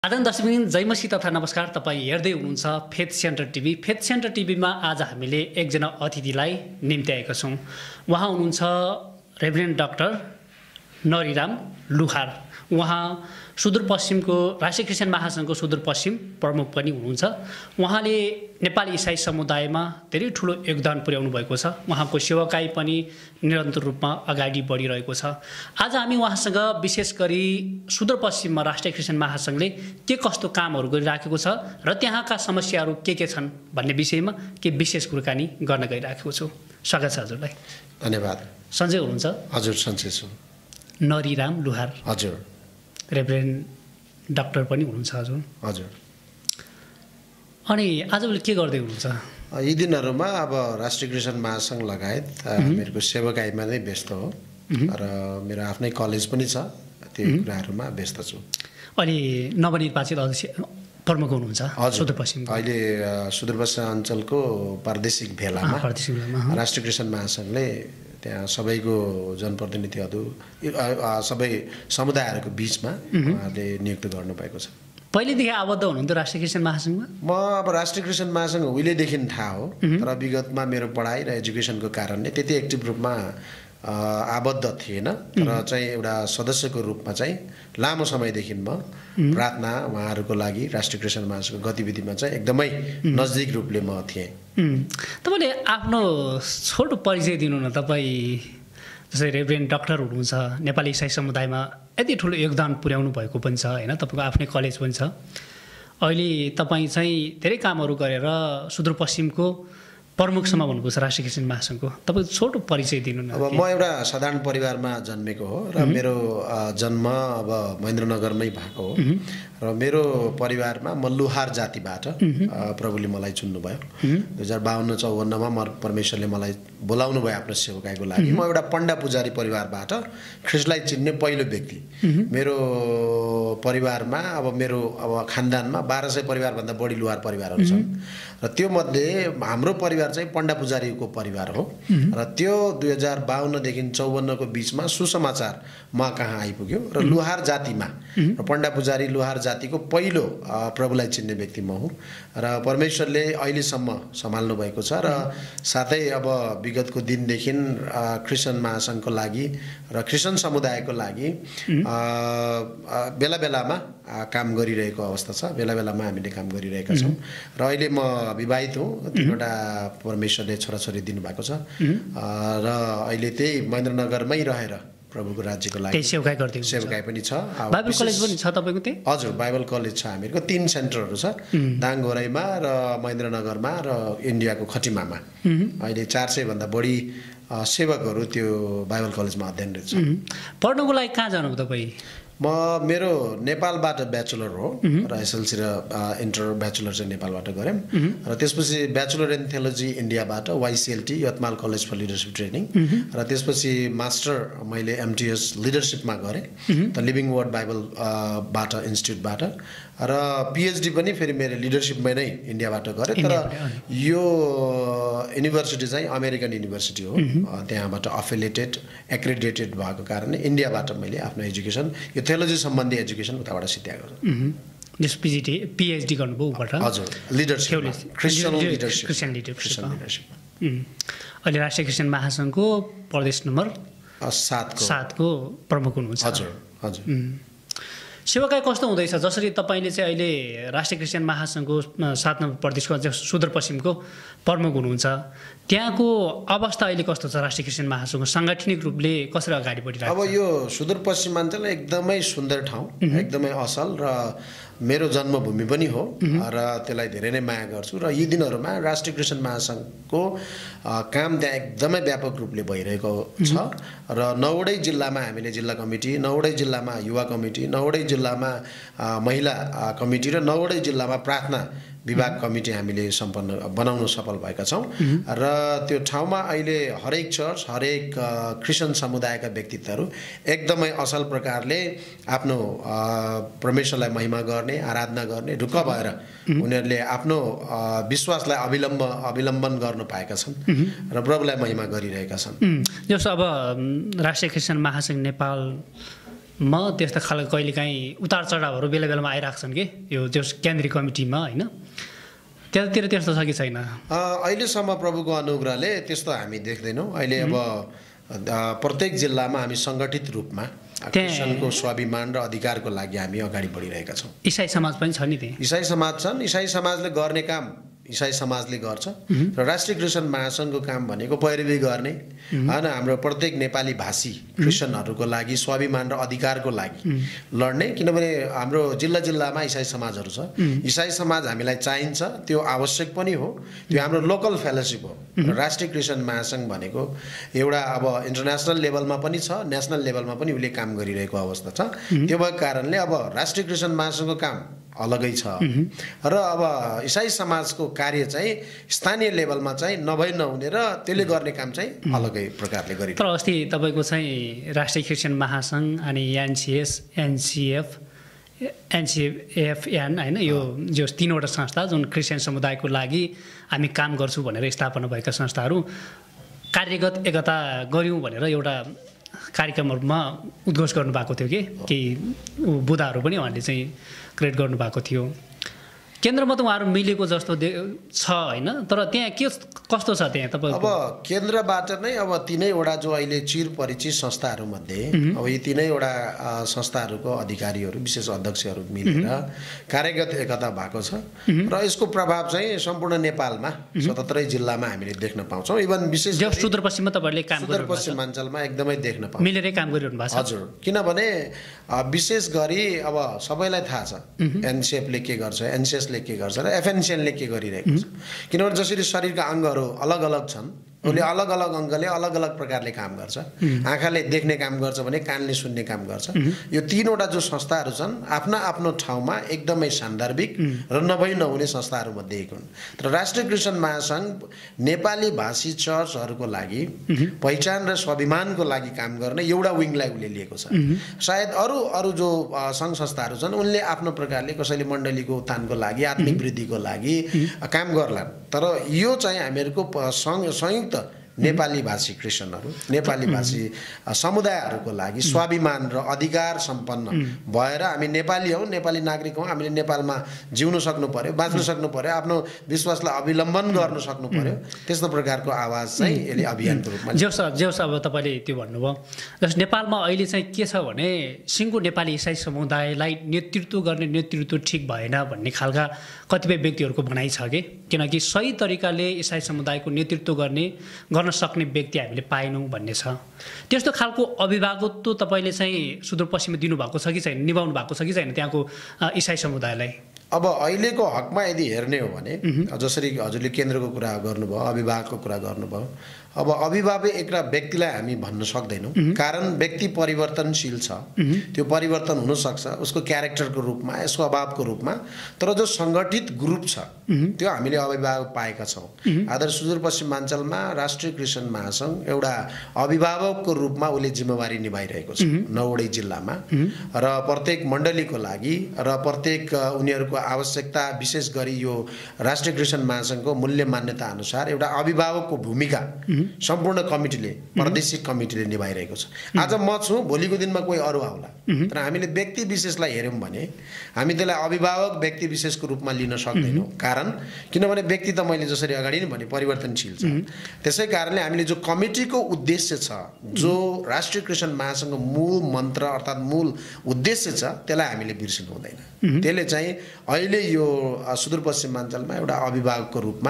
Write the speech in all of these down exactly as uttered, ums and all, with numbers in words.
आदन दर्शकबिन जय मसी तथा नमस्कार। तपाईँ हेर्दै हुनुहुन्छ Faith Centre TV. Faith Centre टिभीमा आज हामीले एकजना अतिथिलाई निम्ति आएका छौँ। उहाँ हुनुहुन्छ रेभरेन्ड डाक्टर नरिराम लुहार। उहाँ सुदूरपश्चिमको राष्ट्रिय क्रिस्चियन महासङ्घको सुदूरपश्चिम प्रमुख पनि हुनुहुन्छ। उहाँले नेपाली इसाई समुदायमा धेरै ठुलो योगदान पुर्याउनु भएको छ। उहाँको सेवाकाई पनि निरन्तर रूपमा अगाडि बढिरहेको छ। आज हामी उहाँसँग विशेष गरी सुदूरपश्चिममा राष्ट्रिय क्रिस्चियन महासङ्घले के कस्तो कामहरू गरिराखेको छ र त्यहाँका समस्याहरू के के छन् भन्ने विषयमा के विशेष कुराकानी गर्न गइराखेको छु। स्वागत छ हजुरलाई। धन्यवाद। सन्चै हुनुहुन्छ? हजुर सन्चै छु। नरिराम लुहार। हजुर। रेभरेन्ड डाक्टर पनि हुनुहुन्छ हजुर? हजुर। अनि आजभोलि के गर्दै हुनुहुन्छ? यी दिनहरूमा अब राष्ट्रिय क्रिस्चियन महासङ्घ लगायत मेरो सेवाकाईमा नै व्यस्त हो र मेरो आफ्नै कलेज पनि छ, त्यो कुराहरूमा व्यस्त छु। अनि नवनिर्वाचित अध्यक्ष प्रमुख हुनुहुन्छ सुदूरपश्चिम? अहिले सुदूरपश्चिम अञ्चलको प्रादेशिक भेलामा राष्ट्रिय क्रिस्चियन महासङ्घले त्यहाँ सबैको जनप्रतिनिधिहरू सबै समुदायहरूको बिचमा उहाँले नियुक्त गर्नुभएको छ। पहिलेदेखि आबद्ध हुनुहुन्थ्यो राष्ट्रिय क्रिस्चियन महासङ्घमा? म अब राष्ट्रिय क्रिस्चियन महासङ्घ उहिलेदेखि थाहा हो, तर विगतमा मेरो पढाइ र एजुकेसनको कारणले त्यति एक्टिभ रूपमा आबद्ध थिएन। तर चाहिँ एउटा सदस्यको रूपमा चाहिँ लामो समयदेखि म प्रार्थना उहाँहरूको लागि राष्ट्रिय क्रिस्चियन महासङ्घको गतिविधिमा चाहिँ एकदमै नजिक रूपले म थिएँ। तपाईँले आफ्नो छोटो परिचय दिनु न। तपाईँ जस्तै रेभरेन्ड डाक्टर हुनुहुन्छ, नेपाली इसाई समुदायमा यति ठुलो योगदान पुर्याउनु भएको पनि छ होइन, तपाईँको आफ्नै कलेज पनि छ। अहिले तपाईँ चाहिँ धेरै कामहरू गरेर सुदूरपश्चिमको प्रमुखसम्म भन्नुपर्छ राष्ट्रिय क्रिस्चियन महासङ्घको। तपाईँको छोटो परिचय दिनु न। अब म एउटा साधारण परिवारमा जन्मेको हो र मेरो जन्म अब महेन्द्रनगरमै भएको हो र मेरो परिवारमा म लुहार जातिबाट प्रभुले मलाई चुन्नुभयो। दुई हजार बाहन्न चौवन्नमा म परमेश्वरले मलाई बोलाउनु भयो आफ्नो सेवाकाईको लागि। म एउटा पण्डा पुजारी परिवारबाट ख्रिस्टलाई चिन्ने पहिलो व्यक्ति। मेरो परिवारमा अब मेरो अब खानदानमा बाह्र सय परिवारभन्दा बढी लुहार परिवारहरू छन् र त्यो मध्ये हाम्रो परिवार चाहिँ पण्डा पुजारीको परिवार हो र त्यो दुई हजार बाहन्नदेखि चौवन्नको बिचमा सुसमाचार म कहाँ आइपुग्यो र लुहार जातिमा र पण्डा पुजारी लुहार जातिको पहिलो प्रभुलाई चिन्ने व्यक्ति म हुँ र परमेश्वरले अहिलेसम्म सम्हाल्नु भएको छ। र साथै अब विगतको दिनदेखि क्रिस्चियन महासङ्घको लागि र क्रिस्चियन समुदायको लागि बेला बेलामा काम गरिरहेको अवस्था छ। बेला बेलामा हामीले काम गरिरहेका छौँ र अहिले म विवाहित हुँ। तिनवटा परमेश्वरले छोराछोरी दिनुभएको छ र अहिले त्यही महेन्द्रनगरमै रहेर प्रभुको राज्यको लागि सेवाकाई गर्दै सेवाकाई पनि छ। बाइबल कलेज पनि छ तपाईँको त्यही? हजुर, बाइबल कलेज छ हामीहरूको। तीन सेन्टरहरू छ, दाङघोराईमा र महेन्द्रनगरमा र इन्डियाको खटिमामा। अहिले चार सय भन्दा बढी सेवकहरू त्यो बाइबल कलेजमा अध्ययनरत छ। पढ्नुको लागि कहाँ जानुभयो तपाईँ? म मेरो नेपालबाट ब्याचलर हो र एसएलसी र इन्टर ब्याचलर चाहिँ नेपालबाट गरेँ र त्यसपछि ब्याचलर इन थियोलोजी इन्डियाबाट YCLT Yavatmal college for leadership training र त्यसपछि मास्टर मैले एमटिएस लिडरसिपमा गरेँ त लिभिङ वर्ड बाइबल बाट इन्स्टिट्युटबाट र पिएचडी पनि फेरि मेरो लिडरसिपमै नै इन्डियाबाट गरेँ। तर यो युनिभर्सिटी चाहिँ अमेरिकन युनिभर्सिटी हो, त्यहाँबाट अफिलिएटेड एक्रेडिटेड भएको कारणले इन्डियाबाट मैले आफ्नो एजुकेसन यो थियोलोजी सम्बन्धी एजुकेसन उताबाट सिद्ध्याएको छु। जस पिएचडी पिएचडी गर्नुभयो उबाट? हजुर, leadership, Christian leadership. Christian leadership. अहिले राष्ट्रिय क्रिस्चियन महासङ्घको प्रदेश नम्बर सातको सातको प्रमुख हुनुहुन्छ। हजुर हजुर। सेवाकाई कस्तो हुँदैछ? जसरी तपाईँले चाहिँ अहिले राष्ट्रिय क्रिस्चियन महासङ्घको सात नम्बर प्रदेशको सुदूरपश्चिमको प्रमुख हुनुहुन्छ, त्यहाँको अवस्था अहिले कस्तो छ? राष्ट्रिय क्रिस्चियन महासङ्घको साङ्गठनिक रूपले कसरी अगाडि बढिरहेको छ? अब यो सुदूरपश्चिमाञ्चल एकदमै सुन्दर ठाउँ, एकदमै असल र मेरो जन्मभूमि पनि हो र त्यसलाई धेरै नै माया गर्छु। र यी दिनहरूमा राष्ट्रिय क्रिस्चियन महासङ्घको काम त्यहाँ एकदमै व्यापक रूपले भइरहेको छ र नौवटै जिल्लामा हामीले जिल्ला कमिटी, नौवटै जिल्लामा युवा कमिटी, नौवटै जिल्लामा महिला कमिटी र नौवटै जिल्लामा प्रार्थना विभाग कमिटी हामीले सम्पन्न बनाउन सफल भएका छौँ र त्यो ठाउँमा अहिले हरेक चर्च, हरेक क्रिस्चियन समुदायका व्यक्तित्वहरू एकदमै असल प्रकारले आफ्नो परमेश्वरलाई महिमा गर्ने, आराधना गर्ने, ढुक्क भएर उनीहरूले आफ्नो विश्वासलाई अविलम्ब अविलम्बन गर्न पाएका छन् र प्रभुलाई महिमा गरिरहेका छन्। जस्तो अब राष्ट्रिय क्रिस्चियन महासङ्घ नेपाल म त्यस्तो खालको कहिलेकाहीँ उतार चढावहरू बेला बेलामा आइरहेको छन् कि यो जस केन्द्रीय कमिटीमा होइन त्यतातिर त्यस्तो छ कि छैन? अहिलेसम्म प्रभुको अनुग्रहले त्यस्तो हामी देख्दैनौँ। अहिले अब प्रत्येक जिल्लामा हामी सङ्गठित रूपमा क्रिस्चियनको स्वाभिमान र अधिकारको लागि हामी अगाडि बढिरहेका छौँ। इसाई समाज पनि छ नि त्यहाँ? इसाई समाज छन्। इसाई समाजले गर्ने काम इसाई समाजले गर्छ र राष्ट्रिय क्रिस्चियन महासङ्घको काम भनेको पैरवी गर्ने होइन, हाम्रो प्रत्येक नेपाली भाषी क्रिस्चियनहरूको लागि स्वाभिमान र अधिकारको लागि लड्ने। किनभने हाम्रो जिल्ला जिल्लामा इसाई समाजहरू छ। इसाई समाज हामीलाई चाहिन्छ, त्यो आवश्यक पनि हो। त्यो हाम्रो लोकल फेलोसिप हो। राष्ट्रिय क्रिस्चियन महासङ्घ भनेको एउटा अब इन्टरनेसनल लेभलमा पनि छ, नेसनल लेभलमा पनि उसले काम गरिरहेको अवस्था छ। त्यो भएको कारणले अब राष्ट्रिय क्रिस्चियन महासङ्घको काम अलगै छ र अब इसाई समाजको कार्य चाहिँ स्थानीय लेभलमा चाहिँ नभई नहुने र त्यसले गर्ने काम चाहिँ अलगै प्रकारले गरिन्छ। तर अस्ति तपाईँको चाहिँ राष्ट्रिय क्रिस्चियन महासङ्घ अनि एनसिएस एनसिएफ एनसिएफएन होइन, यो जो तीनवटा संस्था जुन क्रिस्चियन समुदायको लागि हामी काम गर्छौँ भनेर स्थापना भएका संस्थाहरू कार्यगत एकता गऱ्यौँ भनेर एउटा कार्यक्रमहरूमा उद्घोष गर्नुभएको थियो कि केही बुदाहरू पनि उहाँले चाहिँ क्रिएट गर्नुभएको थियो। केन्द्रमा त उहाँहरू मिलेको जस्तो छ होइन, तर त्यहाँ के कस्तो छ त्यहाँ तपाईँ? अब केन्द्रबाट नै अब तिनैवटा जो अहिले चिर परिचित संस्थाहरूमध्ये अब यी तिनैवटा संस्थाहरूको अधिकारीहरू विशेष अध्यक्षहरू मिलेर कार्यगत एकता भएको छ र यसको प्रभाव चाहिँ सम्पूर्ण नेपालमा सतहत्तरै जिल्लामा हामीले देख्न पाउँछौँ। इभन विशेष सुदूरपश्चिममा तपाईँहरूले काम सुदूरपश्चिमाञ्चलमा एकदमै देख्न पाउँछौँ, मिलेरै काम गरिरहनु भएको छ। हजुर, किनभने विशेष गरी अब सबैलाई थाहा छ एनसिएफले के गर्छ, एनसिएसले के गर्छ र एफएनसिएनले के गरिरहेको छ। किनभने जसरी शरीरका अङ्गहरू अलग अलग छन्, उसले अलग अलग अङ्गले अलग अलग प्रकारले काम गर्छ। आँखाले देख्ने काम गर्छ भने कानले सुन्ने काम गर्छ। यो तीनवटा जो संस्थाहरू छन् आफ्ना आफ्नो ठाउँमा एकदमै सान्दर्भिक र नभई नहुने संस्थाहरूमध्ये एक हुन्। तर राष्ट्रिय क्रिस्चियन महासङ्घ नेपाली भाषी चर्चहरूको लागि पहिचान र स्वाभिमानको लागि काम गर्ने एउटा विङलाई उसले लिएको छ। सायद अरू अरू जो सङ्घ संस्थाहरू छन् उनले आफ्नो प्रकारले कसैले मण्डलीको उत्थानको लागि आत्मिक वृद्धिको लागि काम गर्लान्। तर यो चाहिँ हामीहरूको संयुक्त नेपाली भाषी क्रिस्चियनहरू नेपाली भाषी समुदायहरूको लागि स्वाभिमान र अधिकार सम्पन्न भएर हामी नेपाली हौँ, नेपाली नागरिक हौँ, हामीले नेपालमा जिउन सक्नु पर्यो, बाँच्न सक्नु पर्यो, आफ्नो विश्वासलाई अवलम्बन गर्न सक्नु पर्यो। त्यस्तो प्रकारको आवाज चाहिँ यसले अभियानको रूपमा जेउस जेउस अब तपाईँले त्यो भन्नुभयो। जस नेपालमा अहिले चाहिँ के छ भने सिङ्गो नेपाली इसाई समुदायलाई नेतृत्व गर्ने नेतृत्व ठिक भएन भन्ने खालका कतिपय व्यक्तिहरूको भनाइ छ कि, किनकि सही तरिकाले इसाई समुदायको नेतृत्व गर्ने गर्न सक्ने व्यक्ति हामीले पाएनौँ भन्ने छ। त्यस्तो खालको अभिभावकत्व तपाईँले चाहिँ सुदूरपश्चिममा दिनुभएको छ कि छैन, निभाउनु भएको छ कि छैन त्यहाँको इसाई समुदायलाई? अब अहिलेको हकमा यदि हेर्ने हो भने जसरी हजुरले केन्द्रको कुरा गर्नुभयो, अभिभावकको कुरा गर्नुभयो, अब अभिभावक एउटा व्यक्तिलाई हामी भन्न सक्दैनौँ, कारण व्यक्ति परिवर्तनशील छ। त्यो परिवर्तन हुनसक्छ उसको क्यारेक्टरको रूपमा, स्वभावको रूपमा। तर जो सङ्गठित ग्रुप छ त्यो हामीले अभिभावक पाएका छौँ। आदर सुदूरपश्चिमाञ्चलमा राष्ट्रिय क्रिस्चियन महासङ्घ एउटा अभिभावकको रूपमा उसले जिम्मेवारी निभाइरहेको छ नौवटै जिल्लामा र प्रत्येक मण्डलीको लागि र प्रत्येक उनीहरूको आवश्यकता, विशेष गरी यो राष्ट्रिय क्रिस्चियन महासङ्घको मूल्य मान्यता अनुसार एउटा अभिभावकको भूमिका सम्पूर्ण कमिटीले, प्रादेशिक कमिटीले निभाइरहेको छ। आज म छु, भोलिको दिनमा कोही अरू आउला, तर हामीले व्यक्ति विशेषलाई हेऱ्यौँ भने हामी त्यसलाई अभिभावक व्यक्ति विशेषको रूपमा लिन सक्दैनौँ। कारण किनभने व्यक्ति त मैले जसरी अगाडि नै भने परिवर्तनशील छ। त्यसै कारणले हामीले जो कमिटीको उद्देश्य छ, जो राष्ट्रिय क्रिस्चियन महासङ्घको मूल मन्त्र अर्थात् मूल उद्देश्य छ, त्यसलाई हामीले बिर्सिनु हुँदैन। त्यसले चाहिँ अहिले यो सुदूरपश्चिमाञ्चलमा एउटा अभिभावकको रूपमा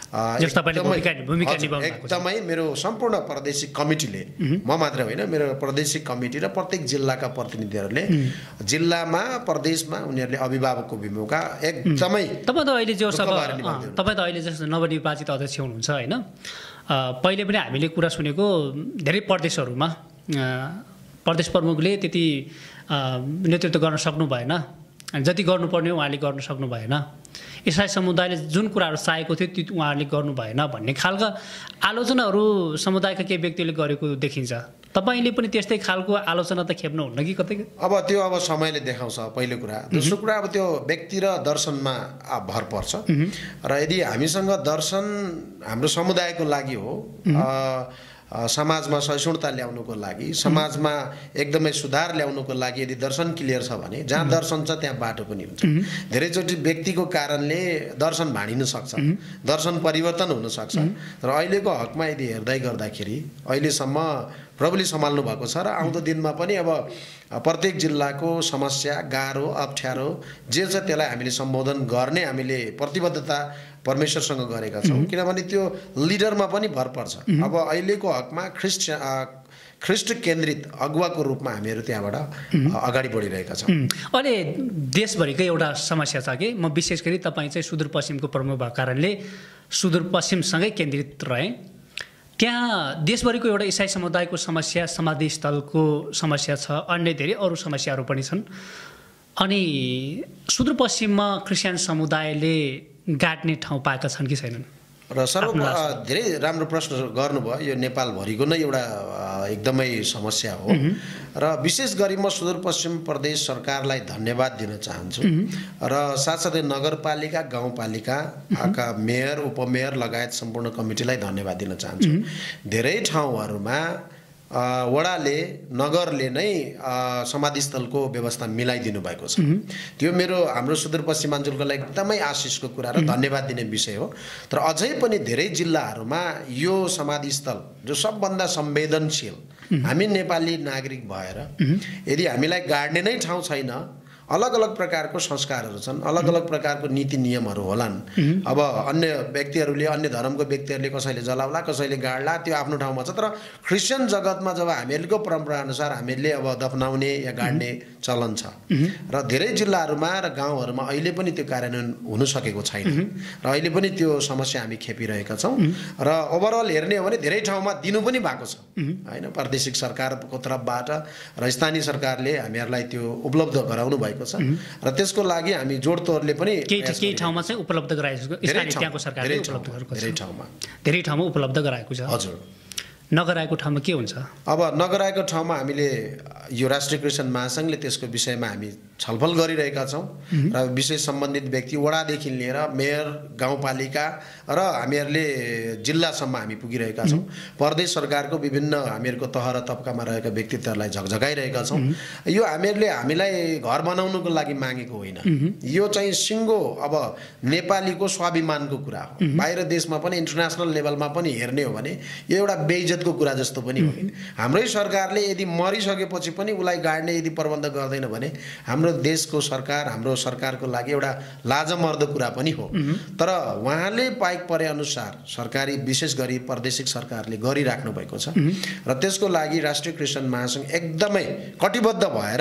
एकदमै मेरो सम्पूर्ण प्रादेशिक कमिटीले, म मात्र होइन, मेरो प्रादेशिक कमिटी र प्रत्येक जिल्लाका प्रतिनिधिहरूले जिल्लामा प्रदेशमा उनीहरूले अभिभावकको भूमिका एकदमै। तपाईँ त अहिले जो तपाईँ त अहिले जस्तो नवनिर्वाचित अध्यक्ष हुनुहुन्छ होइन, पहिले पनि हामीले कुरा सुनेको धेरै प्रदेशहरूमा प्रदेश प्रमुखले त्यति नेतृत्व गर्न सक्नु भएन, जति गर्नुपर्ने उहाँले गर्न सक्नु भएन, इसाई समुदायले जुन कुराहरू चाहेको थियो त्यो उहाँहरूले गर्नु भएन भन्ने खालका आलोचनाहरू समुदायका केही व्यक्तिले गरेको देखिन्छ। तपाईँले पनि त्यस्तै खालको आलोचना त खेप्नुहुन्न कि कतै? अब त्यो अब समयले देखाउँछ पहिलो कुरा। दोस्रो कुरा अब त्यो व्यक्ति र दर्शनमा भर पर्छ र यदि हामीसँग दर्शन हाम्रो समुदायको लागि हो समाजमा सहिष्णुता ल्याउनुको लागि समाजमा एकदमै सुधार ल्याउनुको लागि यदि दर्शन क्लियर छ भने जहाँ दर्शन छ त्यहाँ बाटो पनि हुन्छ। धेरैचोटि व्यक्तिको कारणले दर्शन भाँडिन सक्छ, दर्शन परिवर्तन हुन सक्छ। तर अहिलेको हकमा यदि हेर्दै गर्दाखेरि अहिलेसम्म प्रभुले सम्हाल्नु भएको छ र आउँदो दिनमा पनि अब प्रत्येक जिल्लाको समस्या गाह्रो अप्ठ्यारो जे छ त्यसलाई हामीले सम्बोधन गर्ने हामीले प्रतिबद्धता परमेश्वरसँग गरेका छौँ। किनभने त्यो लिडरमा पनि भर पर्छ। अब अहिलेको हकमा ख्रिस्ट ख्रिस्ट केन्द्रित अगुवाको रूपमा हामीहरू त्यहाँबाट अगाडि बढिरहेका छौँ। अहिले देशभरिकै एउटा समस्या छ कि म विशेष गरी तपाईँ चाहिँ सुदूरपश्चिमको प्रमुख भएको कारणले सुदूरपश्चिमसँगै केन्द्रित रहेँ। त्यहाँ देशभरिको एउटा इसाई समुदायको समस्या समाधि स्थलको समस्या छ, अन्य धेरै अरू समस्याहरू पनि छन्। अनि सुदूरपश्चिममा क्रिस्चियन समुदायले गाड्ने ठाउँ पाएका छन् कि छैनन्? र सर्व धेरै राम्रो प्रश्न गर्नुभयो। यो नेपालभरिको नै एउटा एकदमै समस्या हो र विशेष गरी म सुदूरपश्चिम प्रदेश सरकारलाई धन्यवाद दिन चाहन्छु र साथसाथै नगरपालिका गाउँपालिकाका मेयर उपमेयर लगायत सम्पूर्ण कमिटीलाई धन्यवाद दिन चाहन्छु। धेरै ठाउँहरूमा वडाले नगरले नै समाधिस्थलको व्यवस्था मिलाइदिनु भएको छ। त्यो मेरो हाम्रो सुदूरपश्चिमाञ्चलको लागि एकदमै आशिषको कुरा र धन्यवाद दिने विषय हो। तर अझै पनि धेरै जिल्लाहरूमा यो समाधिस्थल जो सबभन्दा संवेदनशील हामी नेपाली नागरिक भएर यदि हामीलाई गाड्ने नै ठाउँ छैन, अलग अलग प्रकारको संस्कारहरू छन्, अलग अलग प्रकारको नीति नियमहरू होलान्। अब अन्य व्यक्तिहरूले अन्य धर्मको व्यक्तिहरूले कसैले जलाउला कसैले गाड्ला त्यो आफ्नो ठाउँमा छ। तर क्रिस्चियन जगतमा जब हामीहरूको परम्परा अनुसार हामीले अब दफनाउने या गाड्ने चलन छ र धेरै जिल्लाहरूमा र गाउँहरूमा अहिले पनि त्यो कार्यान्वयन हुन सकेको छैन र अहिले पनि त्यो समस्या हामी खेपिरहेका छौँ। र ओभरअल हेर्ने हो भने धेरै ठाउँमा दिनु पनि भएको छ होइन, प्रादेशिक सरकारको तर्फबाट र स्थानीय सरकारले हामीहरूलाई त्यो उपलब्ध गराउनु भएको छ र त्यसको लागि हामी जोडतोडले पनि केही ठाउँमा चाहिँ उपलब्ध गराएको छ। स्थानीय त्यहाँको सरकारले उपलब्ध गरेको छ, धेरै ठाउँमा धेरै ठाउँमा उपलब्ध गराएको छ। हजुर, नगराएको ठाउँमा के हुन्छ? अब नगराएको ठाउँमा हामीले यो राष्ट्रिय क्रिस्चियन महासङ्घले त्यसको विषयमा हामी छलफल गरिरहेका छौँ र विषय सम्बन्धित व्यक्ति वडादेखि लिएर मेयर गाउँपालिका र हामीहरूले जिल्लासम्म हामी पुगिरहेका छौँ। प्रदेश सरकारको विभिन्न हामीहरूको तह र तबकामा रहेका व्यक्तित्वहरूलाई झकझकाइरहेका छौँ। यो हामीहरूले हामीलाई घर बनाउनुको लागि मागेको होइन, यो चाहिँ सिङ्गो अब नेपालीको स्वाभिमानको कुरा हो। बाहिर देशमा पनि इन्टरनेसनल लेभलमा पनि हेर्ने हो भने यो एउटा बेइज्जतको कुरा जस्तो पनि हो। हाम्रै सरकारले यदि मरिसकेपछि पनि उसलाई गाड्ने यदि प्रबन्ध गर्दैन भने हाम्रो देशको सरकार हाम्रो सरकारको लागि एउटा लाजमर्दो कुरा पनि हो। तर उहाँले पाइक परे अनुसार सरकारी विशेष गरी प्रादेशिक सरकारले गरिराख्नु भएको छ र त्यसको लागि राष्ट्रिय क्रिस्चियन महासङ्घ एकदमै कटिबद्ध भएर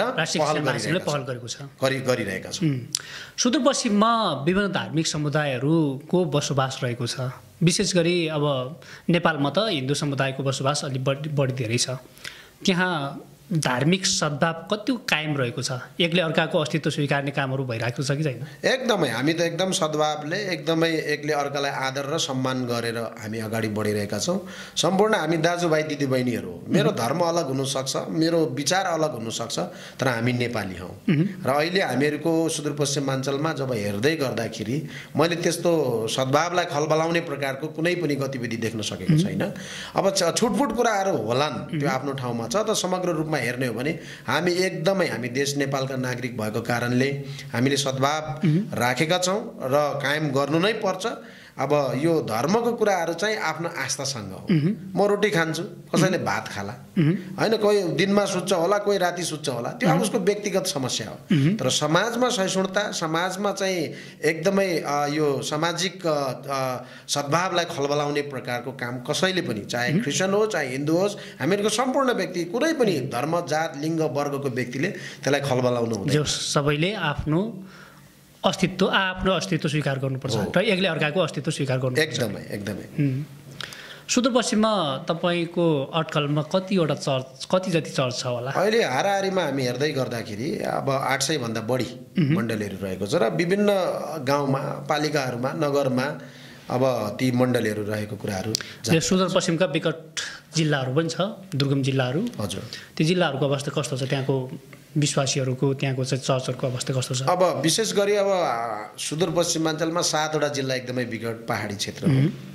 पहल गरेको छ गरिरहेका छौँ। सुदूरपश्चिममा विभिन्न धार्मिक समुदायहरूको बसोबास रहेको छ। विशेष गरी अब नेपालमा त हिन्दू समुदायको बसोबास अलिक बढी बढी धेरै छ। त्यहाँ धार्मिक सद्भाव कति कायम रहेको छ? एकले अर्काको अस्तित्व स्वीकार्ने कामहरू भइरहेको छ कि छैन? एकदमै, हामी त एकदम सद्भावले एकदमै एकले अर्कालाई आदर र सम्मान गरेर हामी अगाडि बढिरहेका छौँ। सम्पूर्ण हामी दाजुभाइ दिदीबहिनीहरू हो। मेरो धर्म अलग हुनसक्छ, मेरो विचार अलग हुनसक्छ, तर हामी नेपाली हौँ। र अहिले हामीहरूको सुदूरपश्चिमाञ्चलमा जब हेर्दै गर्दाखेरि मैले त्यस्तो सद्भावलाई खलबलाउने प्रकारको कुनै पनि गतिविधि देख्न सकेको छैन। अब छुटफुट कुराहरू होलान्, त्यो आफ्नो ठाउँमा छ। त समग्र रूपमा हेर्ने हो भने हामी एकदमै हामी देश नेपालका नागरिक भएको कारणले हामीले सद्भाव राखेका छौँ र कायम गर्नु नै पर्छ। अब यो धर्मको कुराहरू चाहिँ आफ्नो आस्थासँग हो। म रोटी खान्छु, कसैले भात खाला होइन, कोही दिनमा सुत्छ होला, कोही राति सुत्छ होला, त्यो अब उसको व्यक्तिगत समस्या हो। तर समाजमा सहिष्णुता, समाजमा चाहिँ एकदमै यो सामाजिक सद्भावलाई खलबलाउने प्रकारको काम कसैले पनि, चाहे क्रिस्चियन हो चाहे हिन्दू होस्, हामीहरूको सम्पूर्ण व्यक्ति कुनै पनि धर्म जात लिङ्ग वर्गको व्यक्तिले त्यसलाई खलबलाउनु हुँदैन। सबैले आफ्नो अस्तित्व आफ्नो अस्तित्व स्वीकार गर्नुपर्छ र एकले अर्काको अस्तित्व स्वीकार गर्नुपर्छ। एकदमै एकदमै। सुदूरपश्चिममा तपाईँको अटकलमा कतिवटा चर्च कति जति चर्च छ होला? अहिले हाराहारीमा हामी हेर्दै गर्दाखेरि अब आठ सय भन्दा बढी मण्डलीहरू रहेको छ र विभिन्न गाउँमा पालिकाहरूमा नगरमा अब ती मण्डलीहरू रहेको कुराहरू। सुदूरपश्चिमका विकट जिल्लाहरू पनि छ, दुर्गम जिल्लाहरू। हजुर, ती जिल्लाहरूको अवस्था कस्तो छ? त्यहाँको विश्वासीहरूको त्यहाँको चाहिँ चर्चहरूको अवस्था कस्तो छ? अब विशेष गरी अब सुदूरपश्चिमाञ्चलमा सातवटा जिल्ला एकदमै विकट पहाडी क्षेत्र हो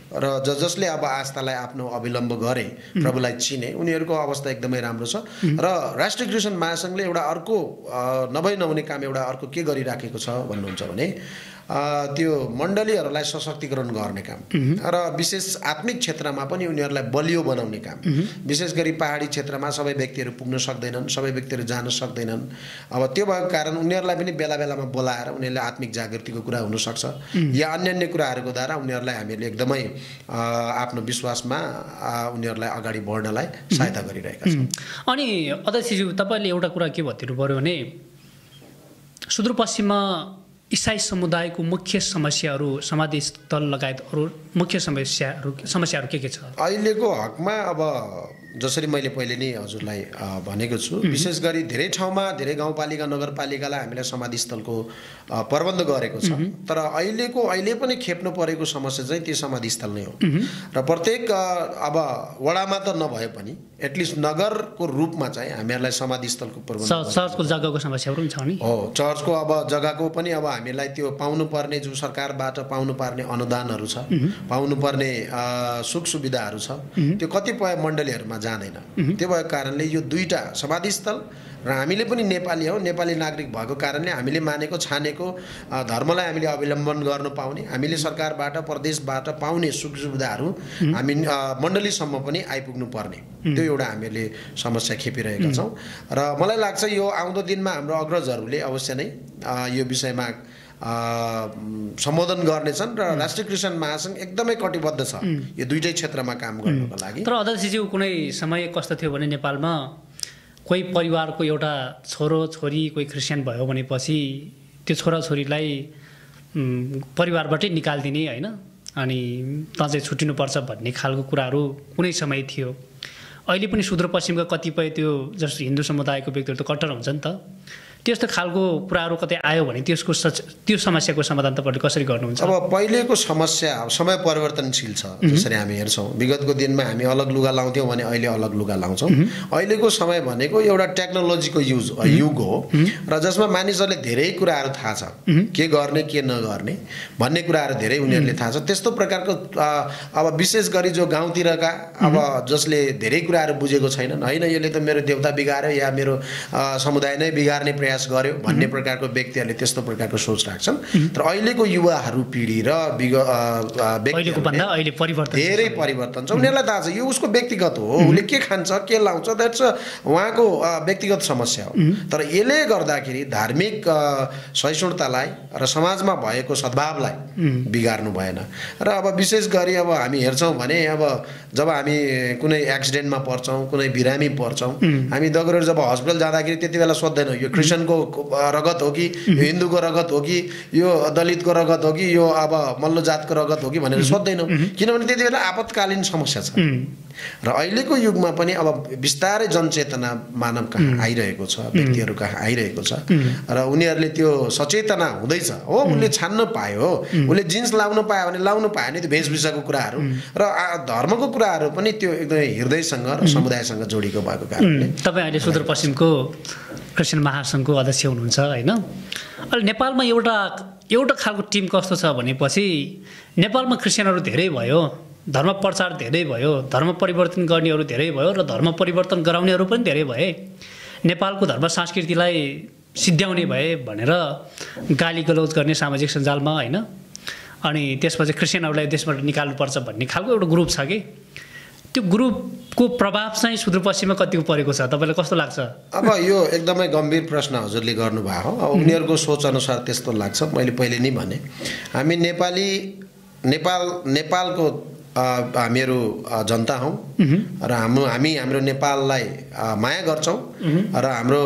र ज जसले अब आस्थालाई आफ्नो अविलम्ब गरे, प्रभुलाई चिने, उनीहरूको अवस्था एकदमै राम्रो छ। र राष्ट्रिय क्रिस्चियन महासङ्घले एउटा अर्को नभई नहुने काम एउटा अर्को के गरिराखेको छ भन्नुहुन्छ भने त्यो मण्डलीहरूलाई सशक्तिकरण गर्ने काम र विशेष आत्मिक क्षेत्रमा पनि उनीहरूलाई बलियो बनाउने काम। विशेष गरी पहाडी क्षेत्रमा सबै व्यक्तिहरू पुग्न सक्दैनन्, सबै व्यक्तिहरू जान सक्दैनन्। अब त्यो भएको कारण उनीहरूलाई पनि बेला बेलामा बोलाएर उनीहरूले आत्मिक जागृतिको कुरा हुनसक्छ या अन्य अन्य कुराहरूको द्वारा उनीहरूलाई हामीले एकदमै आफ्नो विश्वासमा उनीहरूलाई अगाडि बढ्नलाई सहायता गरिरहेका छौँ। अनि अध्यक्षज्यू, तपाईँले एउटा कुरा के भनिदिनु पऱ्यो भने सुदूरपश्चिममा इसाई समुदायको मुख्य समस्याहरू, समाधि स्थल लगायत अरू मुख्य समस्याहरू समस्याहरू के के छ अहिलेको हकमा? अब जसरी मैले पहिले नै हजुरलाई भनेको छु, विशेष गरी धेरै ठाउँमा धेरै गाउँपालिका नगरपालिकालाई हामीले समाधिस्थलको प्रबन्ध गरेको छ। तर अहिलेको अहिले पनि खेप्नु परेको समस्या चाहिँ त्यो समाधिस्थल नै हो। र प्रत्येक अब वडामा त नभए पनि एटलिस्ट नगरको रूपमा चाहिँ हामीहरूलाई समाधिस्थलको प्रबन्ध, चर्चको जग्गाको समस्याहरू पनि छ नि हो। चर्चको अब जग्गाको पनि अब हामीलाई त्यो पाउनुपर्ने जो सरकारबाट पाउनुपर्ने अनुदानहरू छ, पाउनुपर्ने सुख सुविधाहरू छ, त्यो कतिपय मण्डलीहरूमा जाँदैन। त्यो भएको कारणले यो दुईटा समाधिस्थल र हामीले पनि नेपाली हौ, नेपाली नागरिक भएको कारणले हामीले मानेको छानेको धर्मलाई हामीले अवलम्बन गर्न पाउने, हामीले सरकारबाट प्रदेशबाट पाउने सुख सुविधाहरू हामी मण्डलीसम्म पनि आइपुग्नु पर्ने, त्यो एउटा हामीले समस्या खेपिरहेका छौँ। र मलाई लाग्छ यो आउँदो दिनमा हाम्रो अग्रजहरूले अवश्य नै यो विषयमा सम्बोधन गर्नेछन् र राष्ट्रिय क्रिस्चियन महासङ्घ एकदमै कटिबद्ध छ यो दुईटै क्षेत्रमा काम गर्नको लागि। तर अध्यक्षज्यू, कुनै समय कस्तो थियो भने नेपालमा कोही परिवारको एउटा छोरो छोरी कोही क्रिस्चियन भयो भनेपछि त्यो छोराछोरीलाई परिवारबाटै निकालिदिने होइन, अनि त चाहिँ छुट्टिनुपर्छ भन्ने खालको कुराहरू कुनै समय थियो। अहिले पनि सुदूरपश्चिमका कतिपय त्यो जस्तो हिन्दू समुदायको व्यक्तिहरू त कट्टर हुन्छ नि त, त्यस्तो खालको कुराहरू कतै आयो भने त्यसको त्यो समस्याको समाधान तपाईँले कसरी गर्नुहुन्छ? अब पहिलेको समस्या समय परिवर्तनशील छ। जसरी हामी हेर्छौँ विगतको दिनमा हामी अलग लुगा लाउँथ्यौँ भने अहिले अलग लुगा लाउँछौँ। अहिलेको समय भनेको एउटा टेक्नोलोजीको युज युग हो र जसमा मानिसहरूले धेरै कुराहरू थाहा छ, के गर्ने के नगर्ने भन्ने कुराहरू धेरै उनीहरूले थाहा छ। त्यस्तो प्रकारको अब विशेष गरी जो गाउँतिरका अब जसले धेरै कुराहरू बुझेको छैनन्, होइन यसले त मेरो देवता बिगार्यो या मेरो समुदाय नै बिगार्ने प्रयास गर्यो भन्ने प्रकारको व्यक्तिहरूले त्यस्तो प्रकारको सोच राख्छन्। तर अहिलेको युवाहरू पिँढी र अहिले परिवर्तन धेरै परिवर्तन छ। उनीहरूलाई थाहा छ यो उसको व्यक्तिगत हो, उसले के खान्छ के लाउँछ, द्याट्स उहाँको व्यक्तिगत समस्या हो। तर यसले गर्दाखेरि धार्मिक सहिष्णुतालाई र समाजमा भएको सद्भावलाई बिगार्नु भएन। र अब विशेष गरी अब हामी हेर्छौँ भने अब जब हामी कुनै एक्सिडेन्टमा पर्छौँ, कुनै बिरामी पर्छौँ, हामी दगरेर जब हस्पिटल जाँदाखेरि त्यति बेला सोध्दैनौँ यो क्रिस्चियन को रगत हो कि यो हिन्दूको रगत हो कि यो दलितको रगत हो कि यो अब मल्लो जातको रगत हो कि भनेर सोध्दैनौँ, किनभने त्यति बेला आपतकालीन समस्या छ। र अहिलेको युगमा पनि अब बिस्तारै जनचेतना मानव कहाँ आइरहेको छ, व्यक्तिहरू कहाँ आइरहेको छ र उनीहरूले त्यो सचेतना हुँदैछ। हो, उसले छान्न पायो, उसले जिन्स लाउन पायो भने लाउनु पायो नि, त्यो वेशभूषाको कुराहरू र धर्मको कुराहरू पनि त्यो एकदमै हृदयसँग र समुदायसँग जोडिएको भएको कारणले। तपाईँ अहिले सुदूरपश्चिमको क्रिस्चियन महासङ्घको अध्यक्ष हुनुहुन्छ होइन। अहिले नेपालमा एउटा एउटा खालको टिम कस्तो छ भनेपछि नेपालमा क्रिस्चियनहरू धेरै भयो, धर्म प्रचार धेरै भयो, धर्म परिवर्तन गर्नेहरू धेरै भयो र धर्म परिवर्तन गराउनेहरू पनि धेरै भए। नेपालको धर्म संस्कृतिलाई सिद्ध्याउने भए भनेर गाली गलौज गर्ने सामाजिक सञ्जालमा होइन, अनि त्यसपछि क्रिस्चियनहरूलाई देशबाट निकाल्नुपर्छ भन्ने खालको एउटा ग्रुप छ कि त्यो ग्रुपको प्रभाव चाहिँ सुदूरपश्चिममा कतिको परेको छ तपाईँलाई कस्तो लाग्छ? अब यो एकदमै गम्भीर प्रश्न हजुरले गर्नुभएको हो। उनीहरूको सोच अनुसार त्यस्तो लाग्छ। मैले पहिले नै भने हामी नेपाली नेपाल नेपालको हामीहरू जनता हौँ र हाम्रो हामी हाम्रो नेपाललाई माया गर्छौँ र हाम्रो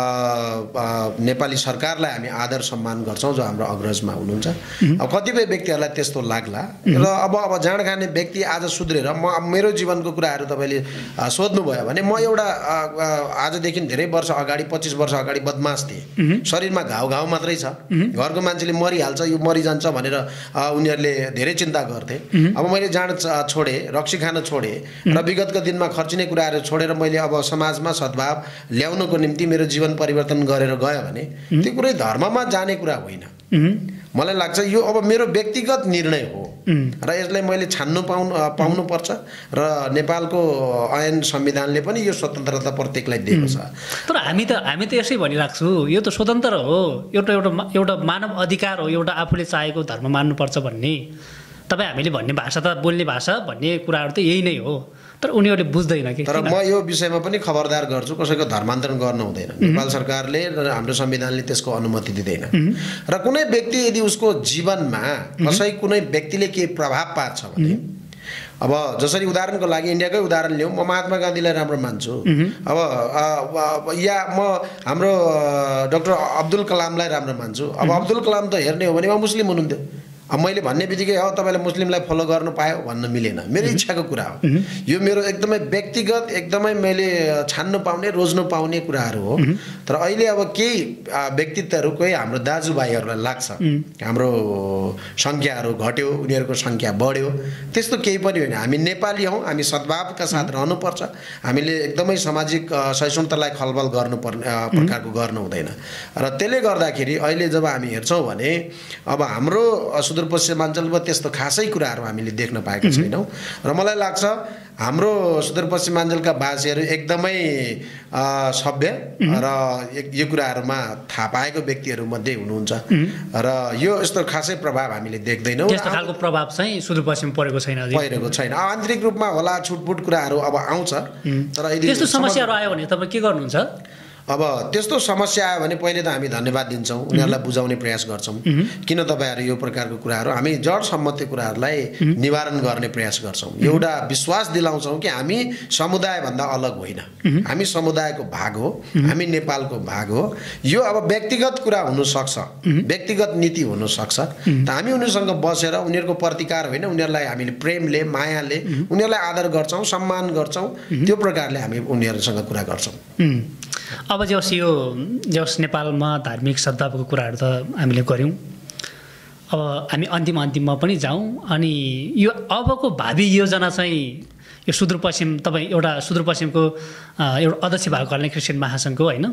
नेपाली सरकारलाई हामी आदर सम्मान गर्छौँ जो हाम्रो अग्रजमा हुनुहुन्छ। अब कतिपय व्यक्तिहरूलाई त्यस्तो लाग्ला र अब अब जाँड खाने व्यक्ति आज सुध्रेर म मेरो जीवनको कुराहरू तपाईँले सोध्नुभयो भने म एउटा आजदेखि धेरै वर्ष अगाडि पच्चिस वर्ष अगाडि बदमास थिएँ। शरीरमा घाउ घाउ मात्रै छ, घरको मान्छेले मरिहाल्छ यो मरिजान्छ भनेर उनीहरूले धेरै चिन्ता गर्थे। अब मैले जाँड छोडेँ, रक्सी खान छोडेँ र विगतको दिनमा खर्चिने कुराहरू छोडेर मैले अब समाजमा सद्भाव ल्याउनको निम्ति मेरो जीवन परिवर्तन गरेर गयो भने त्यो कुरै धर्ममा जाने कुरा होइन। मलाई लाग्छ यो अब मेरो व्यक्तिगत निर्णय हो। र यसलाई मैले छान्नु पाउनु पाउनुपर्छ र नेपालको ऐन संविधानले पनि यो स्वतन्त्रता प्रत्येकलाई दिएको छ। तर हामी त हामी त यसै भनिराख्छु यो त स्वतन्त्र हो, एउटा एउटा एउटा मानव अधिकार हो, एउटा आफूले चाहेको धर्म मान्नुपर्छ भन्ने। तपाईँ हामीले भन्ने भाषा त बोल्ने भाषा भन्ने कुराहरू त यही नै हो, तर उनीहरूले बुझ्दैन कि। तर म यो विषयमा पनि खबरदार गर्छु, कसैको धर्मान्तरण गर्न हुँदैन। नेपाल सरकारले र हाम्रो संविधानले त्यसको अनुमति दिँदैन। र कुनै व्यक्ति यदि उसको जीवनमा कसै कुनै व्यक्तिले केही प्रभाव पार्छ भने, अब जसरी उदाहरणको लागि इन्डियाकै उदाहरण लिउँ, म महात्मा गान्धीलाई राम्रो मान्छु, अब या म हाम्रो डाक्टर अब्दुल कलामलाई राम्रो मान्छु। अब अब्दुल कलाम त हेर्ने हो भने उहाँ मुस्लिम हुनुहुन्थ्यो, अब मैले भन्ने बित्तिकै हो तपाईँले मुस्लिमलाई फलो गर्नु पायो भन्न मिलेन, मेरो इच्छाको कुरा हो। यो मेरो एकदमै व्यक्तिगत एकदमै मैले छान्नु पाउने रोज्नु पाउने कुराहरू हो। तर अहिले अब केही व्यक्तित्वहरू कोही हाम्रो दाजुभाइहरूलाई लाग्छ हाम्रो सङ्ख्याहरू घट्यो, उनीहरूको सङ्ख्या बढ्यो, त्यस्तो केही पनि होइन। हामी नेपाली हौँ, हामी सद्भावका साथ रहनुपर्छ, हामीले एकदमै सामाजिक सहिष्णुतालाई खलबल गर्नुपर्ने प्रकारको गर्नु हुँदैन। र त्यसले गर्दाखेरि अहिले जब हामी हेर्छौँ भने अब हाम्रो सुदूरपश्चिमाञ्चलमा त्यस्तो खासै कुराहरू हामीले देख्न पाएका छैनौँ। र मलाई लाग्छ हाम्रो सुदूरपश्चिमाञ्चलका वासीहरू एकदमै सभ्य र यो कुराहरूमा थाहा पाएको व्यक्तिहरू मध्ये हुनुहुन्छ। र यो यस्तो खासै प्रभाव हामीले देख्दैनौँ, त्यस्तो खालको प्रभाव चाहिँ सुदूरपश्चिम परेको छैन परेको छैन। आन्तरिक रूपमा होला छुटपुट कुराहरू अब आउँछ, तर त्यस्तो समस्याहरू आयो भने तपाईँ के गर्नुहुन्छ? अब त्यस्तो समस्या आयो भने पहिले त हामी धन्यवाद दिन्छौँ, उनीहरूलाई बुझाउने प्रयास गर्छौँ किन तपाईँहरू यो प्रकारको कुराहरू, हामी जडसम्म त्यो कुराहरूलाई निवारण गर्ने प्रयास गर्छौँ। एउटा विश्वास दिलाउँछौँ कि हामी समुदायभन्दा अलग होइन, हामी समुदायको भाग हो, हामी नेपालको भाग हो। यो अब व्यक्तिगत कुरा हुनसक्छ, व्यक्तिगत नीति हुनसक्छ, त हामी उनीहरूसँग बसेर उनीहरूको प्रतिकार होइन, उनीहरूलाई हामीले प्रेमले मायाले उनीहरूलाई आदर गर्छौँ, सम्मान गर्छौँ, त्यो प्रकारले हामी उनीहरूसँग कुरा गर्छौँ। अब जस यो जस नेपालमा धार्मिक सद्भावको कुराहरू त हामीले गऱ्यौँ, अब हामी अन्तिम अन्तिममा पनि जाउँ। अनि यो अबको भावी योजना चाहिँ यो सुदूरपश्चिम, तपाईँ एउटा सुदूरपश्चिमको एउटा अध्यक्ष भएको कारणले क्रिस्चियन महासङ्घको होइन,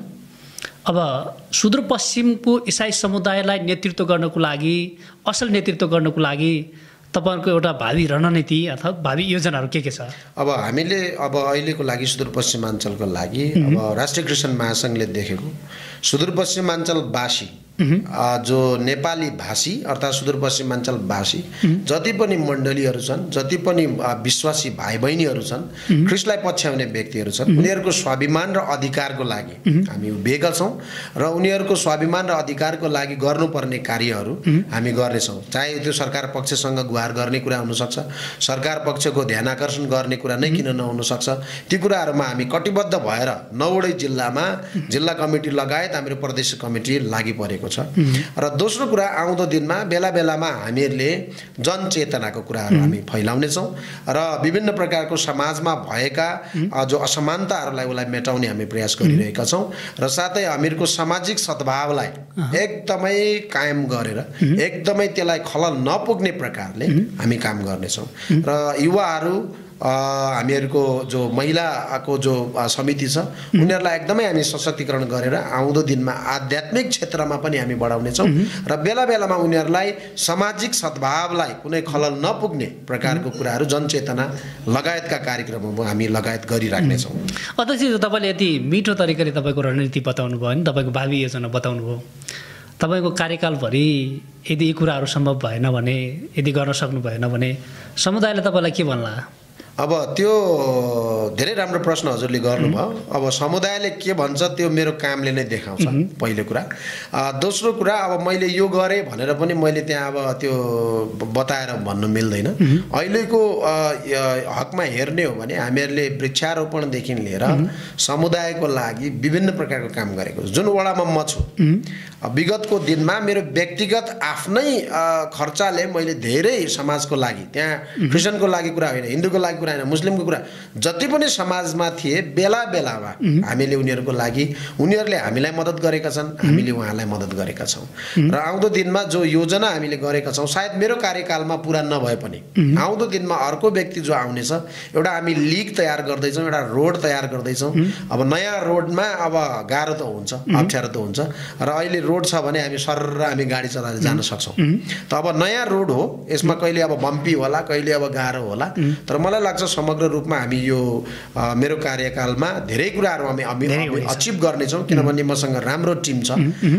अब सुदूरपश्चिमको इसाई समुदायलाई नेतृत्व गर्नको लागि, असल नेतृत्व गर्नको लागि तपाईँहरूको एउटा भावी रणनीति अथवा भावी योजनाहरू के के छ? अब हामीले अब अहिलेको लागि सुदूरपश्चिमाञ्चलको लागि अब राष्ट्रिय क्रिस्चियन महासङ्घले देखेको सुदूरपश्चिमाञ्चलवासी जो नेपाली भाषी अर्थात् सुदूरपश्चिमाञ्चलवासी जति पनि मण्डलीहरू छन्, जति पनि विश्वासी भाइ बहिनीहरू छन्, ख्रिस्टलाई पछ्याउने व्यक्तिहरू छन्, उनीहरूको स्वाभिमान र अधिकारको लागि हामी उभिएका छौँ र उनीहरूको स्वाभिमान र अधिकारको लागि गर्नुपर्ने कार्यहरू हामी गर्नेछौँ। चाहे त्यो सरकार पक्षसँग गुहार गर्ने कुरा हुनसक्छ, सरकार पक्षको ध्यान आकर्षण गर्ने कुरा नै किन नहुनसक्छ, ती कुराहरूमा हामी कटिबद्ध भएर नौवटै जिल्लामा जिल्ला कमिटी लगायत हाम्रो प्रदेश कमिटी लागि परेको छ। र दोस्रो कुरा, आउँदो दिनमा बेला बेलामा हामीहरूले जनचेतनाको कुराहरू हामी फैलाउनेछौँ र विभिन्न प्रकारको समाजमा भएका जो असमानताहरूलाई उसलाई मेटाउने हामी प्रयास गरिरहेका छौँ र साथै हामीहरूको सामाजिक सद्भावलाई एकदमै कायम गरेर एकदमै त्यसलाई खलल नपुग्ने प्रकारले हामी काम गर्नेछौँ। र युवाहरू हामीहरूको जो महिलाको जो समिति छ उनीहरूलाई एकदमै हामी सशक्तिकरण गरेर आउँदो दिनमा आध्यात्मिक क्षेत्रमा पनि हामी बढाउनेछौँ र बेला बेलामा उनीहरूलाई सामाजिक सद्भावलाई कुनै खलल नपुग्ने प्रकारको कुराहरू जनचेतना लगायतका कार्यक्रमहरू हामी लगायत गरिराख्नेछौँ। अध्यक्ष, तपाईँले यति मिठो तरिकाले तपाईँको रणनीति बताउनु भयो नि, तपाईँको भावी योजना बताउनु भयो। तपाईँको कार्यकालभरि यदि यी कुराहरू सम्भव भएन भने, यदि गर्न सक्नु भएन भने समुदायले तपाईँलाई के भन्ला? अब त्यो धेरै राम्रो प्रश्न हजुरले गर्नुभयो। अब समुदायले के भन्छ त्यो मेरो कामले नै देखाउँछ, पहिलो कुरा। दोस्रो कुरा, अब मैले यो गरेँ भनेर पनि मैले त्यहाँ अब त्यो बताएर भन्नु मिल्दैन। अहिलेको हकमा हेर्ने हो भने हामीहरूले वृक्षारोपणदेखि लिएर समुदायको लागि विभिन्न प्रकारको काम गरेको जुन वडामा म छु, विगतको दिनमा मेरो व्यक्तिगत आफ्नै खर्चाले मैले धेरै समाजको लागि, त्यहाँ क्रिस्चियनको लागि कुरा होइन, हिन्दूको लागि कुरा होइन, मुस्लिमको कुरा, जति पनि समाजमा थिए बेला बेलामा हामीले उनीहरूको लागि, उनीहरूले हामीलाई मद्दत गरेका छन्, हामीले उहाँलाई मद्दत गरेका छौँ। र आउँदो दिनमा जो योजना हामीले गरेका छौँ, सायद मेरो कार्यकालमा पुरा नभए पनि आउँदो दिनमा अर्को व्यक्ति जो आउनेछ, एउटा हामी लिग तयार गर्दैछौँ, एउटा रोड तयार गर्दैछौँ। अब नयाँ रोडमा अब गाह्रो त हुन्छ, अप्ठ्यारो त हुन्छ, र अहिले रोड छ भने हामी सरर हामी गाडी चलाएर जान सक्छौँ। त अब नयाँ रोड हो, यसमा कहिले अब बम्पी होला, कहिले अब गाह्रो होला, तर मलाई लाग्छ समग्र रूपमा हामी यो मेरो कार्यकालमा धेरै कुराहरू हामी हामी अचिभ गर्नेछौँ, किनभने मसँग राम्रो टिम छ।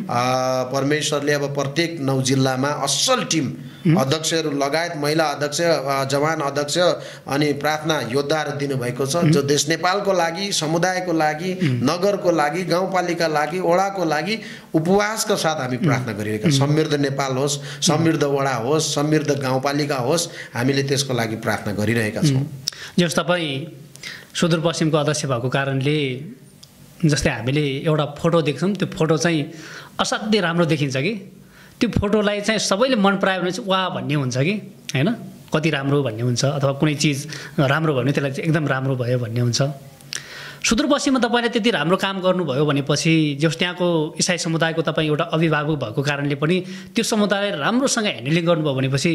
परमेश्वरले अब प्रत्येक नौ जिल्लामा असल टिम, अध्यक्षहरू लगायत महिला अध्यक्ष, जवान अध्यक्ष अनि प्रार्थना योद्धाहरू दिनुभएको छ, जो देश नेपालको लागि, समुदायको लागि, नगरको लागि, गाउँपालिका लागि, वडाको लागि उपवासका साथ हामी प्रार्थना गरिरहेका छौँ। समृद्ध नेपाल होस्, समृद्ध वडा होस्, समृद्ध गाउँपालिका होस्, हामीले त्यसको लागि प्रार्थना गरिरहेका छौँ। जस तपाईँ सुदूरपश्चिमको अध्यक्ष भएको कारणले जस्तै हामीले एउटा फोटो देख्छौँ, त्यो फोटो चाहिँ असाध्यै राम्रो देखिन्छ कि त्यो फोटोलाई चाहिँ सबैले मन परायो भने चाहिँ वाह भन्ने हुन्छ कि हैन, कति राम्रो भन्ने हुन्छ, अथवा कुनै चिज राम्रो भयो भने त्यसलाई चाहिँ एकदम राम्रो भयो भन्ने हुन्छ। सुदूरपश्चिममा तपाईँले त्यति राम्रो काम गर्नुभयो भनेपछि जस त्यहाँको इसाई समुदायको तपाईँ एउटा अभिभावक भएको कारणले पनि त्यो समुदायलाई राम्रोसँग ह्यान्डलिङ गर्नुभयो भनेपछि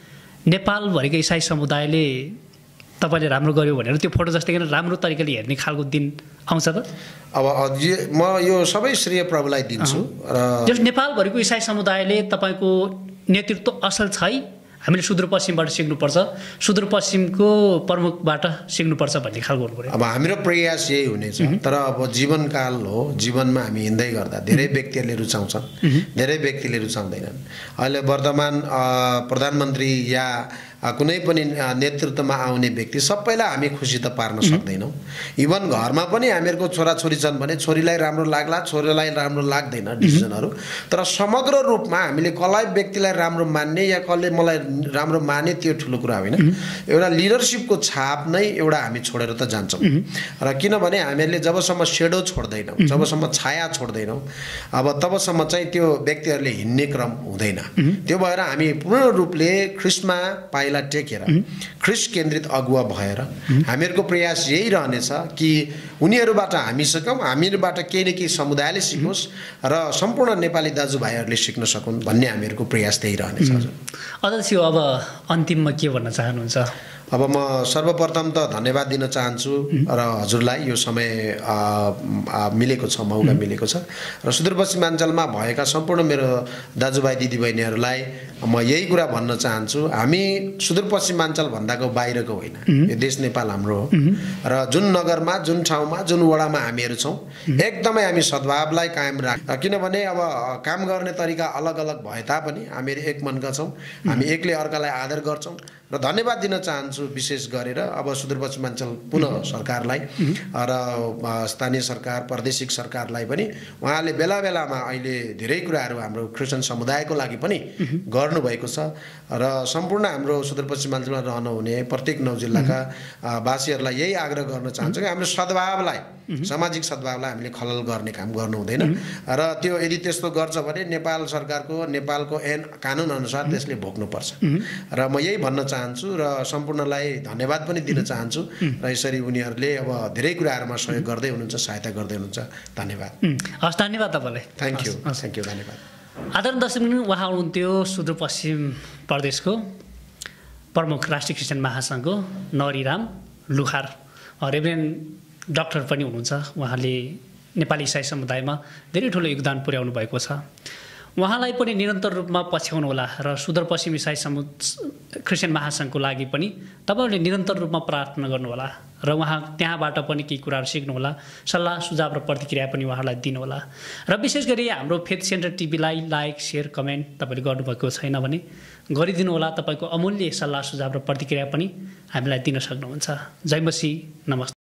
नेपालभरिको इसाई समुदायले तपाईँले राम्रो गर्यो भनेर त्यो फोटो जस्तै राम्रो तरिकाले हेर्ने खालको दिन आउँछ त? अब म यो सबै श्रेय प्रभुलाई दिन्छु। र जस नेपालभरिको इसाई समुदायले तपाईँको नेतृत्व असल छ है, हामीले सुदूरपश्चिमबाट सिक्नुपर्छ, सुदूरपश्चिमको प्रमुखबाट सिक्नुपर्छ भन्ने खालको हुनु पर्यो। अब हाम्रो प्रयास यही हुनेछ। तर अब जीवनकाल हो, जीवनमा हामी हिँड्दै गर्दा धेरै व्यक्तिहरूले रुचाउँछन्, धेरै व्यक्तिले रुचाउँदैनन्। अहिले वर्तमान प्रधानमन्त्री या कुनै पनि नेतृत्वमा आउने व्यक्ति सबैलाई हामी खुसी त पार्न सक्दैनौँ। इभन घरमा पनि हामीहरूको छोराछोरी छन् भने छोरीलाई राम्रो लाग्ला, छोरीलाई राम्रो लाग्दैन डिसिजनहरू। तर समग्र रूपमा हामीले कसलाई व्यक्तिलाई राम्रो मान्ने या कसले मलाई राम्रो माने त्यो ठुलो कुरा होइन। एउटा लिडरसिपको छाप नै एउटा हामी छोडेर त जान्छौँ। र किनभने हामीहरूले जबसम्म सेडो छोड्दैनौँ, जबसम्म छाया छोड्दैनौँ, अब तबसम्म चाहिँ त्यो व्यक्तिहरूले हिँड्ने क्रम हुँदैन। त्यो भएर हामी पूर्ण रूपले ख्रिस्टमा पाइला टेकेर ख्रिस्ट केन्द्रित अगुवा भएर हामीहरूको प्रयास यही रहनेछ कि उनीहरूबाट हामी सकौँ, हामीहरूबाट केही न केही समुदायले सिकोस् र सम्पूर्ण नेपाली दाजुभाइहरूले सिक्न सकुन् भन्ने हामीहरूको प्रयास त्यही रहनेछ। अध्यक्ष, अब अन्तिममा के भन्न चाहनुहुन्छ? अब म सर्वप्रथम त धन्यवाद दिन चाहन्छु र हजुरलाई यो समय मिलेको छ, मौका मिलेको छ र सुदूरपश्चिमाञ्चलमा भएका सम्पूर्ण मेरो दाजुभाइ दिदीबहिनीहरूलाई म यही कुरा भन्न चाहन्छु। हामी सुदूरपश्चिमाञ्चल भन्दाको बाहिरको होइन, यो देश नेपाल हाम्रो हो र जुन नगरमा, जुन ठाउँमा, जुन वडामा हामीहरू छौँ एकदमै हामी सद्भावलाई कायम राख, किनभने अब काम गर्ने तरिका अलग अलग भए तापनि हामीहरू एक मनका छौँ, हामी एकले अर्कालाई आदर गर्छौँ र धन्यवाद दिन चाहन्छु विशेष गरेर अब सुदूरपश्चिमाञ्चल पुनः सरकारलाई र स्थानीय सरकार, प्रादेशिक सरकारलाई पनि उहाँले बेला बेलामा अहिले धेरै कुराहरू हाम्रो क्रिस्चियन समुदायको लागि पनि गर्नुभएको छ र सम्पूर्ण हाम्रो सुदूरपश्चिमाञ्चलमा रहनुहुने प्रत्येक नौ जिल्लाका वासीहरूलाई यही आग्रह गर्न चाहन्छु कि हाम्रो सद्भावलाई, सामाजिक सद्भावलाई हामीले खलल गर्ने काम गर्नु हुँदैन र त्यो यदि त्यस्तो गर्छ भने नेपाल सरकारको, नेपालको ऐन कानुन अनुसार त्यसले भोग्नुपर्छ र म यही भन्न चाहन्छु र सम्पूर्णलाई धन्यवाद पनि दिन चाहन्छु र यसरी उनीहरूले अब धेरै कुराहरूमा सहयोग गर्दै हुनुहुन्छ, सहायता गर्दै हुनुहुन्छ। धन्यवाद। हस्, धन्यवाद तपाईँलाई। थ्याङ्क यू, थ्याङ्क यू, धन्यवाद। आदरणीय दर्शकवृन्द, उहाँ हुनुहुन्थ्यो सुदूरपश्चिम प्रदेशको प्रमुख राष्ट्रिय क्रिस्चियन महासङ्घको नरिराम लुहार, रेभरेन्ड डाक्टर पनि हुनुहुन्छ। उहाँले नेपाली इसाई समुदायमा धेरै ठुलो योगदान पुर्याउनु भएको छ। उहाँलाई पनि निरन्तर रूपमा पछ्याउनु होला र सुदूरपश्चिम इसाई समु क्रिस्चियन महासङ्घको लागि पनि तपाईँहरूले निरन्तर रूपमा प्रार्थना गर्नुहोला र उहाँ त्यहाँबाट पनि केही कुराहरू सिक्नुहोला, सल्लाह सुझाव र प्रतिक्रिया पनि उहाँलाई दिनुहोला। र विशेष गरी हाम्रो फेथ सेन्टर टिभीलाई लाइक, सेयर, कमेन्ट तपाईँले गर्नुभएको छैन भने गरिदिनु होला। तपाईँको अमूल्य सल्लाह सुझाव र प्रतिक्रिया पनि हामीलाई दिन सक्नुहुन्छ। जय मसीह, नमस्ते।